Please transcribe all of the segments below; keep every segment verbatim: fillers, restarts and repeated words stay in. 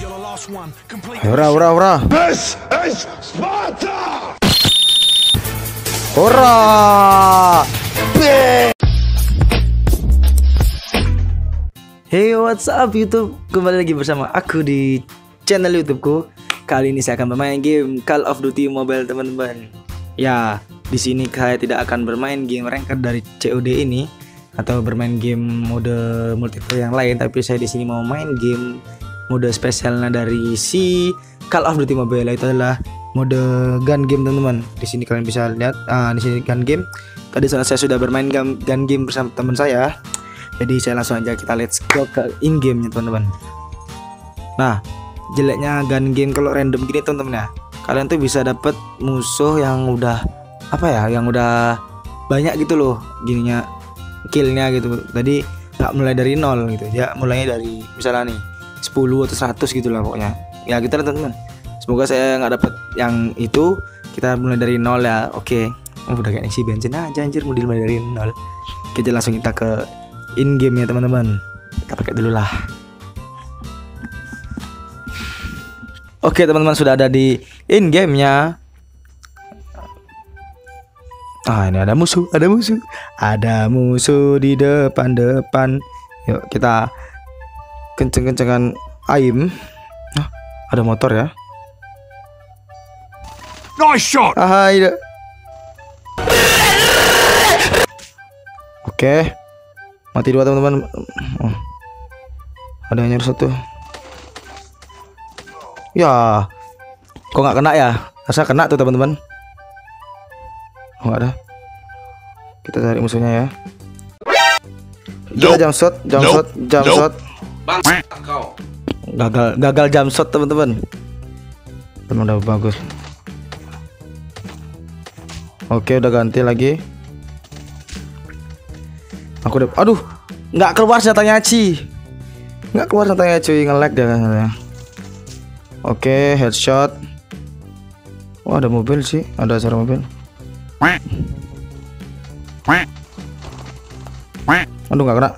Ora ora ora. This is Sparta! Ora. Hey, what's up YouTube? Kembali lagi bersama aku di channel YouTubeku. Kali ini saya akan bermain game Call of Duty Mobile, teman-teman. Ya, di sini saya tidak akan bermain game ranked dari C O D ini atau bermain game mode multiplayer yang lain, tapi saya di sini mau main game mode spesialnya dari si Call of Duty Mobile. Itu adalah mode gun game, teman-teman. Di sini kalian bisa lihat, ah, di sini gun game. Tadi saya sudah bermain gun, gun game bersama teman saya. Jadi saya langsung aja kita let's go ke in game nya, teman-teman. Nah, jeleknya gun game kalau random gini, teman-teman ya, kalian tuh bisa dapet musuh yang udah apa ya, yang udah banyak gitu loh gininya, killnya gitu. Tadi nggak mulai dari nol gitu ya, mulainya dari misalnya nih sepuluh atau seratus gitu lah pokoknya. Ya gitu lah, teman-teman. Semoga saya nggak dapet yang itu. Kita mulai dari nol ya. Oke. Oh, udah kayak isi bensin aja anjir, mau dimulai dari nol. Kita langsung kita ke in game ya, teman-teman. Kita pakai dulu lah. Oke, teman-teman, sudah ada di in game-nya. Ah, ini ada musuh, ada musuh. Ada musuh di depan-depan. Yuk, kita kenceng-kencengan aim. Ah, ada motor ya. Nice shot! Ah, iya. Oke. Mati dua, teman-teman. Oh. Ada yang nyerus satu. Ya, kok nggak kena ya? Rasa kena tuh, teman-teman. Oh, nggak ada. Kita cari musuhnya ya. Kita jump shot, jump Nope. shot, jump Nope. shot. Bang, kau. Gagal, gagal jump shot, teman-teman. Teman udah bagus. Oke, udah ganti lagi. Aku udah, aduh, nggak keluar senjatanya, Ci. Nggak keluar senjatanya, cuy, nge-lag dia katanya. Oke, headshot. Oh, ada mobil sih, ada suara mobil. Aduh, nggak kena.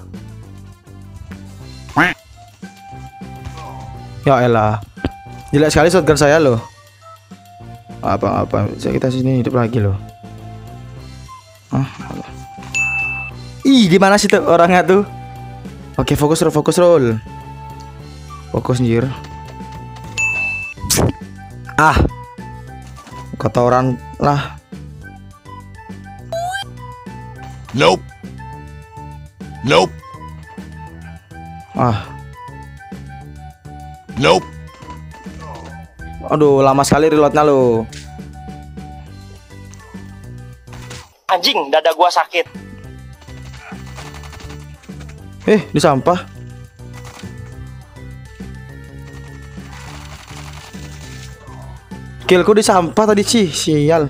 Ya elah, jelek sekali shotgun saya loh. Apa-apa, bisa kita sini hidup lagi loh. Ah, ih, di mana sih tuh orangnya tuh? Oke, fokus roll, fokus roll. Fokus anjir. Ah, kata orang lah. Nope. Nope. Ah, Nope. aduh, lama sekali reloadnya lo. Anjing, dada gua sakit. Eh, di sampah. Killku di sampah tadi, Ci. Sial.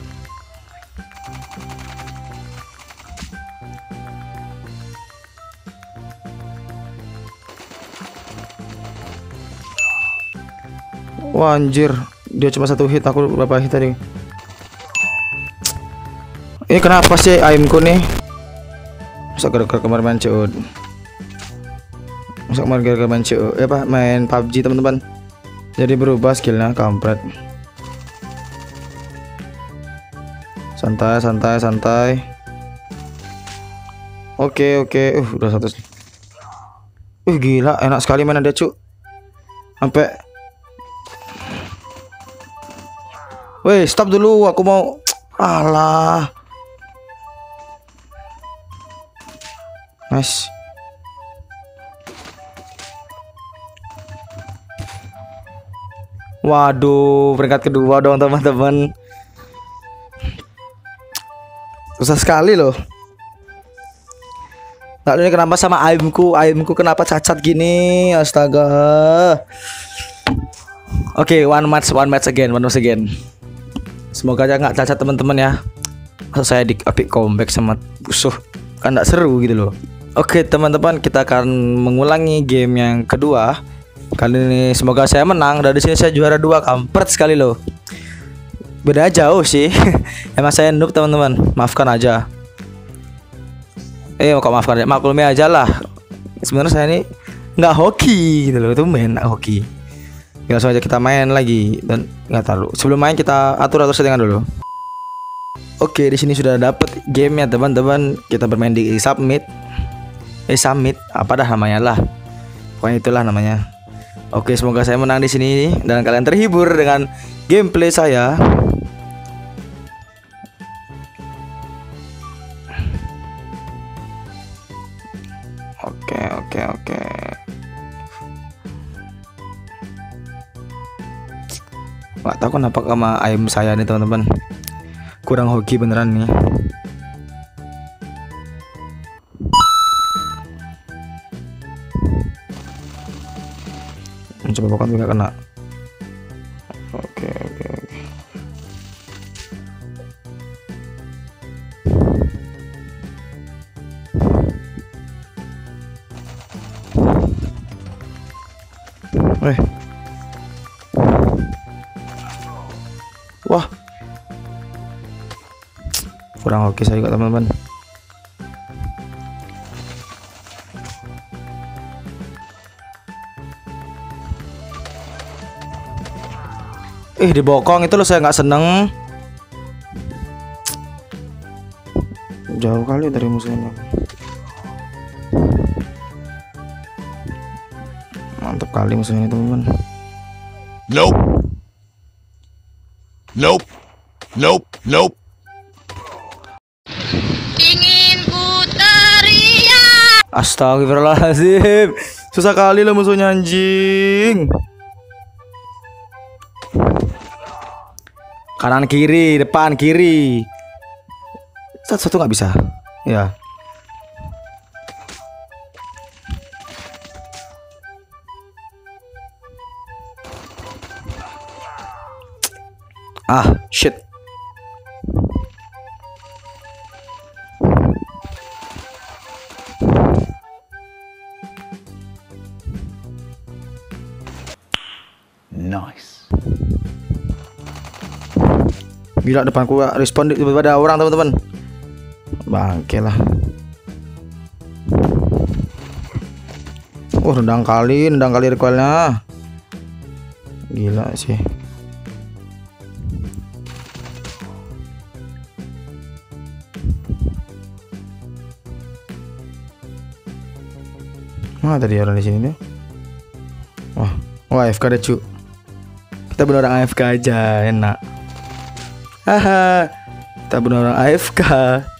Wah, anjir. Dia cuma satu hit, aku berapa hit tadi? Ini kenapa sih aimku nih? Masa gara-gara kemarin main C O D. Masa kemarin gara-gara main C O D, eh apa, main P U B G, teman-teman. Jadi berubah skillnya, kampret. Santai, santai, santai. Oke, oke. Uh, udah satu. Uh, gila, enak sekali mainan dia, cuk. Sampai. Weh, stop dulu, aku mau. Alah. Nice. Waduh, peringkat kedua dong, teman-teman. Susah sekali loh. Nggak tahu ini kenapa sama aimku, aimku kenapa cacat gini, astaga. Oke, okay, one match, one match again, one match again. Semoga aja nggak cacat, teman-teman ya. Masa saya di epic comeback sama musuh, kan nggak seru gitu loh. Oke, okay, teman-teman, kita akan mengulangi game yang kedua. Kali ini semoga saya menang. Dari sini saya juara dua, kampret sekali loh. Beda jauh sih. Emang saya noob, teman-teman. Maafkan aja. Eh, kok maafkan aja. Maklumi aja lah. Sebenarnya saya ini nggak hoki gitu loh, itu main hoki. Langsung aja kita main lagi dan nggak tahu. Sebelum main kita atur-atur settingan dulu. Oke, di sini sudah dapet gamenya teman-teman. Kita bermain di submit. Eh summit, apa dah namanya lah. Pokoknya itulah namanya. Oke, semoga saya menang di sini dan kalian terhibur dengan gameplay saya. Oke, oke, oke. Nggak tahu kenapa sama ayam saya nih teman-teman. Kurang hoki beneran nih. Coba bukan juga kena. Oke, oke, oke. Eh. Wah. Kurang oke saya juga teman-teman. Eh dibokong itu loh, saya nggak seneng. Jauh kali dari musuhnya. Mantap kali musuhnya ini teman-teman. Nope. Nope. Nope. Nope. Ingin ku teriak. Astagfirullahaladzim. Susah kali lah musuhnya anjing. Kanan kiri, depan kiri. Satu-satu nggak bisa. Ya. Ah, shit. Nice. Gila, depanku respon tiba-tiba ada orang teman-teman. Bangke lah. Oh, nendang kali, nendang kali recoilnya. Gila sih. Mana tadi orang di sini tuh? Wah, wah A F K deh cu. Kita bener orang A F K aja, enak. Haha, kita bener orang A F K.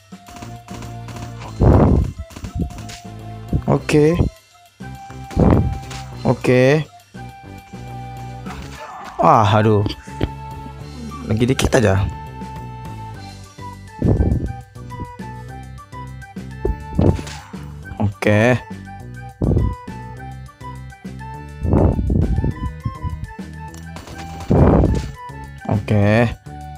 Oke, oke. Ah, aduh, lagi dikit aja. Oke. Oke.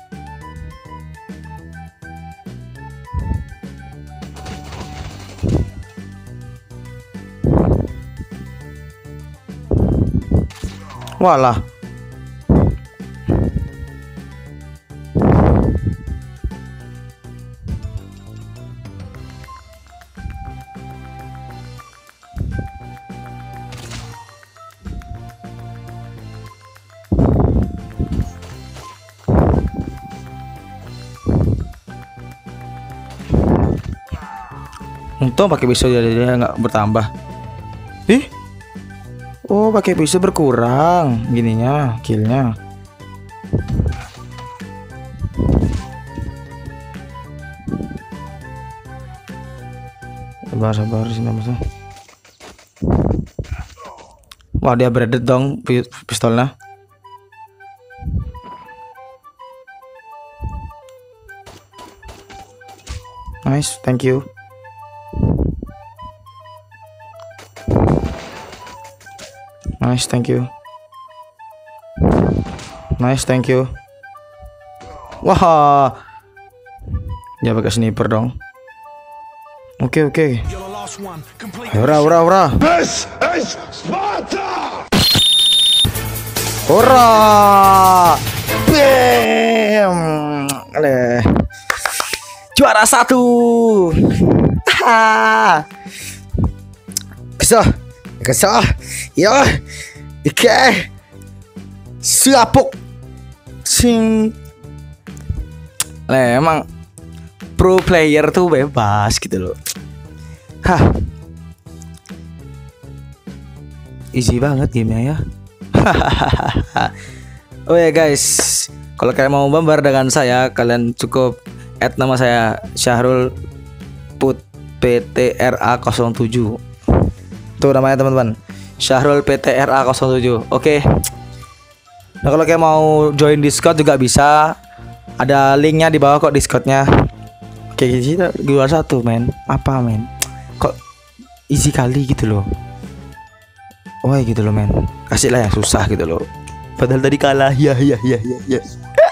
Walah. Untung pakai pisau jadi dia nggak bertambah. Ih, oh pakai pisau berkurang gininya killnya. Sabar sabar sini mas. Wah dia beredet dong pistolnya. Nice, thank you. Nice, thank you. Nice, thank you. Wah, dia pakai sniper dong. Oke, oke. Ora, ora, ora. This is Sparta! Ora. Bam. Ale. Juara satu. Ha. Bisa. Bisa. Ya. Oke. siapuk sing. Lah emang pro player tuh bebas gitu loh. Hah. Easy banget gamenya ya. Oh ya guys, kalau kalian mau bambar dengan saya, kalian cukup add nama saya Syahrul Put P T R A nol tujuh. Tuh namanya teman-teman, Syahrul P T R A nol tujuh. Oke. Nah kalau kalian mau join Discord juga bisa. Ada linknya di bawah kok Discordnya. Oke kita dua satu men. Apa men? Kok easy kali gitu loh. Wah gitu loh men. Kasih lah yang susah gitu loh. Padahal tadi kalah. Ya ya ya ya ya.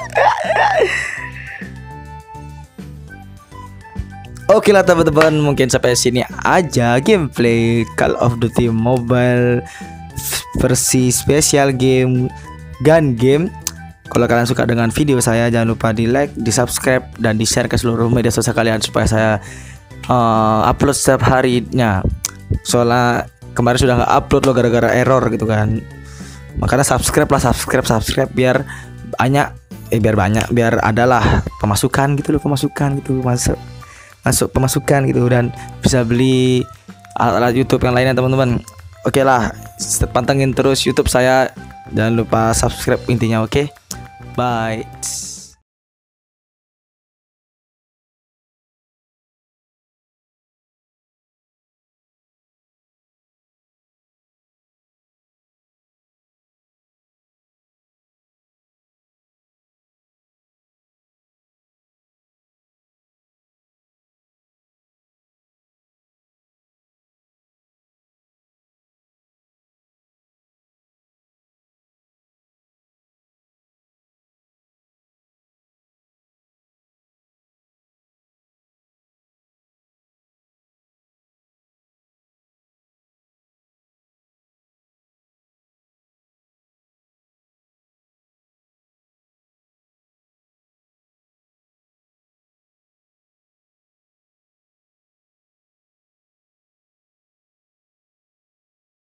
Oke lah teman-teman, mungkin sampai sini aja gameplay Call of Duty Mobile versi spesial game gun game. Kalau kalian suka dengan video saya, jangan lupa di like, di subscribe, dan di share ke seluruh media sosial kalian supaya saya uh, upload setiap harinya. Soalnya kemarin sudah nggak upload loh gara-gara error gitu kan. Makanya subscribe lah, subscribe, subscribe biar banyak, eh biar banyak, biar adalah pemasukan gitu loh, pemasukan gitu masuk. masuk pemasukan gitu dan bisa beli alat-alat YouTube yang lainnya teman-teman. Oke lah, pantengin terus YouTube saya, jangan lupa subscribe intinya. Oke, bye.